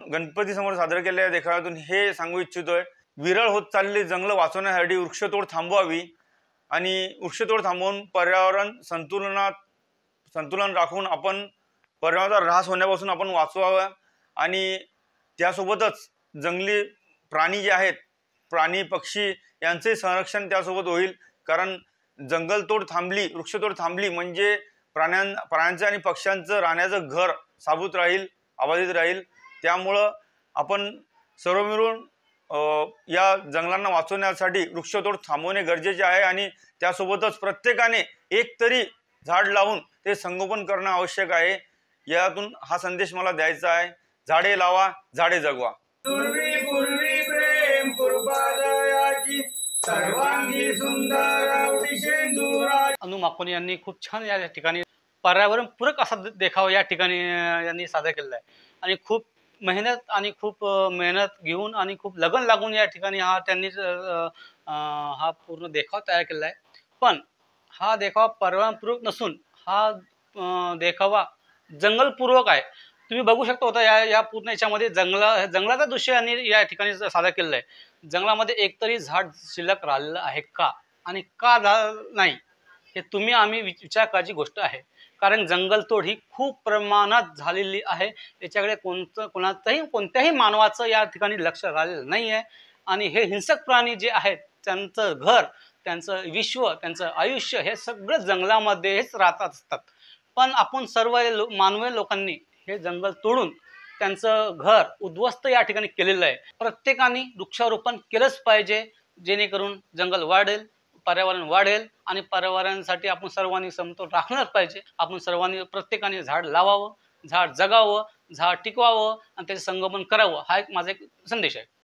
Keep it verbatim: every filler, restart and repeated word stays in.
गणपती समोर सादर केलेल्या देखाव्यातून हे सांगू इच्छितोय, विरळ होत चाललेली जंगल वाचवण्यासाठी वृक्षतोड थांबवावी आणि वृक्षतोड थांबवून पर्यावरण संतुलनात संतुलन राखून आपण पर्यावरणाचा ऱ्हास होण्यापासून आपण वाचवावं आणि त्यासोबतच जंगली प्राणी जे आहेत, प्राणी पक्षी यांचे संरक्षण त्यासोबत होईल। कारण जंगलतोड थांबली, वृक्षतोड थांबली म्हणजे प्राण्यां प्राण्यांचं आणि पक्ष्यांचं राहण्याचं घर साबूत राहील, अबाधित राहील। त्यामुळं आपण सर्व मिळून या जंगलांना वाचवण्यासाठी वृक्षतोड थांबवणे गरजेचे आहे आणि त्यासोबतच प्रत्येकाने एक तरी झाड लावून ते संगोपन करणं आवश्यक आहे। यातून हा संदेश मला द्यायचा आहे, झाडे लावा, झाडे जगवा। पूर्वी पूर्वी प्रेम कृपादयाची सर्वांगी सुंदर विशेंदुरा। अनु माकोनी यांनी खूप छान या ठिकाणी पर्यावरण पूरक असा देखावा या ठिकाणी यांनी सादर केलेला आहे आणि खूप मेहनत आणि खूप मेहनत घेऊन आणि खूप लगन लागून या ठिकाणी हा त्यांनी हा पूर्ण देखावा तयार केलेला आहे। पण हा देखावा पर्यावरणपूरक नसून हा देखावा जंगलपूर्वक आहे। तुम्ही बघू शकता होता या या पूर्ण याच्यामध्ये जंगला जंगलाचा दृश्य यांनी या ठिकाणी सादर केलेलं आहे। जंगलामध्ये एकतरी झाड शिल्लक राहिलेलं आहे का आणि का नाही हे तुम्ही आम्ही विचार करायची गोष्ट आहे। कारण जंगलतोड ही खूप प्रमाणात झालेली आहे, याच्याकडे कोणतं कोणाचंही कोणत्याही मानवाचं या ठिकाणी लक्ष राहिलेलं नाही आहे आणि हे हिंसक प्राणी जे आहेत त्यांचं घर, त्यांचं विश्व, त्यांचं आयुष्य हे सगळं जंगलामध्येच राहत असतात। पण आपण सर्व लो मानवी लोकांनी हे जंगल तोडून त्यांचं घर उद्ध्वस्त या ठिकाणी केलेलं आहे। प्रत्येकाने वृक्षारोपण केलंच पाहिजे, जेणेकरून जंगल वाढेल, पर्यावरण वाढेल आणि पर्यावरणासाठी आपण सर्वांनी समतोल राखणंच पाहिजे। आपण सर्वांनी प्रत्येकाने झाड लावावं, झाड जगावं, झाड टिकवावं आणि त्याचे संगोपन करावं, हा एक माझा एक संदेश आहे।